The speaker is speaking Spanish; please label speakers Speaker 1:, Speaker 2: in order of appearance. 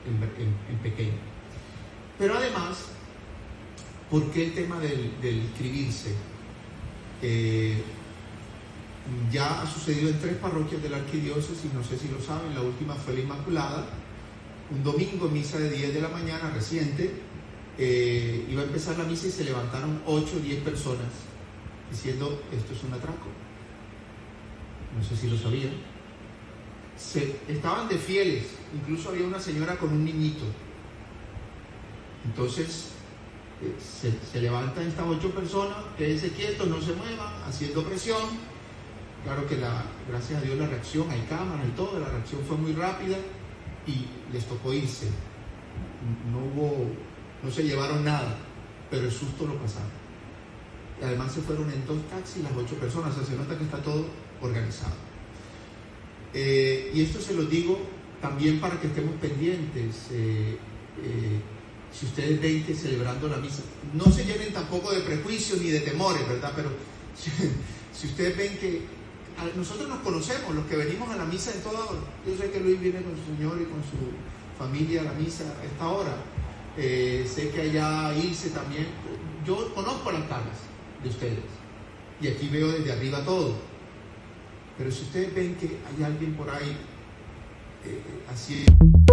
Speaker 1: en pequeño. Pero además, ¿por qué el tema del inscribirse? Ya ha sucedido en 3 parroquias de la arquidiócesis, no sé si lo saben. La última fue la Inmaculada, un domingo, misa de 10 de la mañana, reciente. Iba a empezar la misa y se levantaron 8 o 10 personas diciendo: esto es un atraco. No sé si lo sabían. Estaban de fieles, incluso había una señora con un niñito. Entonces se levantan estas 8 personas, quédense quietos, no se muevan, haciendo presión. Claro que gracias a Dios la reacción, hay cámaras y todo, la reacción fue muy rápida y les tocó irse. No se llevaron nada, pero el susto lo pasaron. Y además se fueron en 2 taxis las 8 personas, o sea, se nota que está todo organizado. Y esto se lo digo también para que estemos pendientes. Si ustedes ven que celebrando la misa, no se llenen tampoco de prejuicios ni de temores, ¿verdad? Pero si ustedes ven que nosotros nos conocemos, los que venimos a la misa en toda hora. Yo sé que Luis viene con su señor y con su familia a la misa a esta hora. Sé que allá Ilse también. Yo conozco las caras de ustedes y aquí veo desde arriba todo. Pero si ustedes ven que hay alguien por ahí así